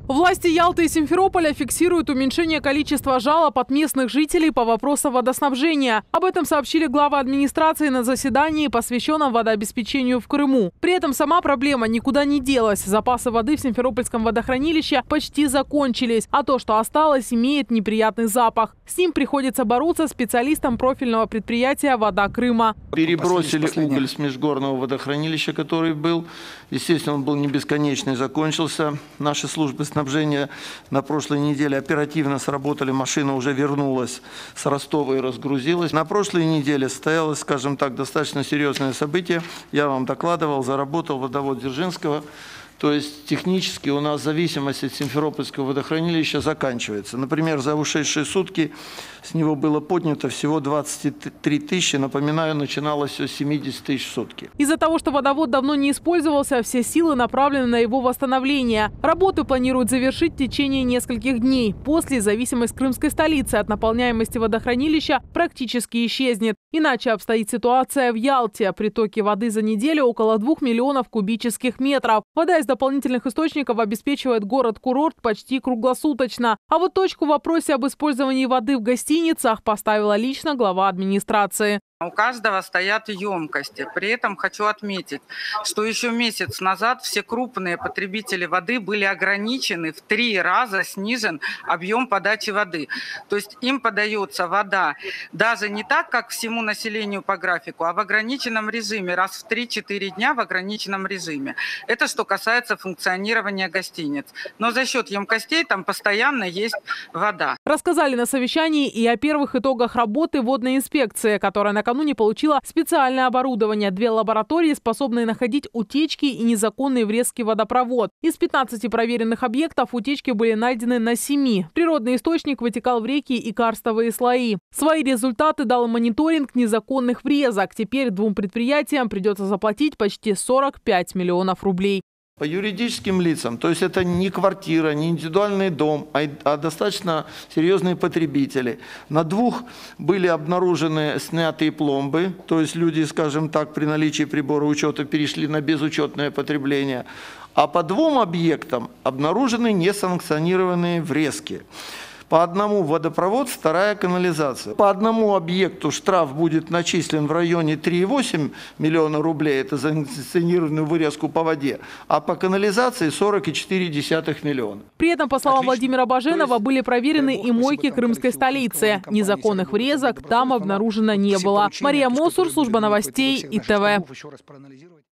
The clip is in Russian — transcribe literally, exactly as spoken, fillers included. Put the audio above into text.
Власти Ялты и Симферополя фиксируют уменьшение количества жалоб от местных жителей по вопросам водоснабжения. Об этом сообщили главы администрации на заседании, посвященном водообеспечению в Крыму. При этом сама проблема никуда не делась. Запасы воды в Симферопольском водохранилище почти закончились, а то, что осталось, имеет неприятный запах. С ним приходится бороться специалистам профильного предприятия «Вода Крыма». Перебросили уголь с межгорного водохранилища, который был. Естественно, он был не бесконечный, закончился. Наши службы снабжения на прошлой неделе оперативно сработали, машина уже вернулась с Ростова и разгрузилась. На прошлой неделе состоялось, скажем так, достаточно серьезное событие. Я вам докладывал, заработал водовод Дзержинского. То есть технически у нас зависимость от Симферопольского водохранилища заканчивается. Например, за ушедшие сутки с него было поднято всего двадцать три тысячи. Напоминаю, начиналось все с семидесяти тысяч в сутки. Из-за того, что водовод давно не использовался, все силы направлены на его восстановление. Работы планируют завершить в течение нескольких дней. После зависимость крымской столицы от наполняемости водохранилища практически исчезнет. Иначе обстоит ситуация в Ялте. Притоки воды за неделю около двух миллионов кубических метров. Вода из дополнительных источников обеспечивает город-курорт почти круглосуточно. А вот точку в вопросе об использовании воды в гостиницах поставила лично глава администрации. У каждого стоят емкости. При этом хочу отметить, что еще месяц назад все крупные потребители воды были ограничены, в три раза снижен объем подачи воды. То есть им подается вода даже не так, как всему населению по графику, а в ограниченном режиме, раз в три-четыре дня в ограниченном режиме. Это что касается функционирования гостиниц. Но за счет емкостей там постоянно есть вода. Рассказали на совещании и о первых итогах работы водной инспекции, которая на Накануне получила специальное оборудование. Две лаборатории, способные находить утечки и незаконный врезки в водопровод. Из пятнадцати проверенных объектов утечки были найдены на семи. Природный источник вытекал в реки и карстовые слои. Свои результаты дал мониторинг незаконных врезок. Теперь двум предприятиям придется заплатить почти сорок пять миллионов рублей. По юридическим лицам, то есть это не квартира, не индивидуальный дом, а, а достаточно серьезные потребители. На двух были обнаружены снятые пломбы, то есть люди, скажем так, при наличии прибора учета перешли на безучетное потребление. А по двум объектам обнаружены несанкционированные врезки. По одному водопровод, вторая канализация. По одному объекту штраф будет начислен в районе три и восемь миллиона рублей, это за несанкционированную вырезку по воде, а по канализации сорок и четыре десятых миллиона. При этом, по словам Владимира Баженова, были проверены и мойки крымской столицы. Незаконных врезок там обнаружено не было. Мария Мосур, служба новостей И Т В.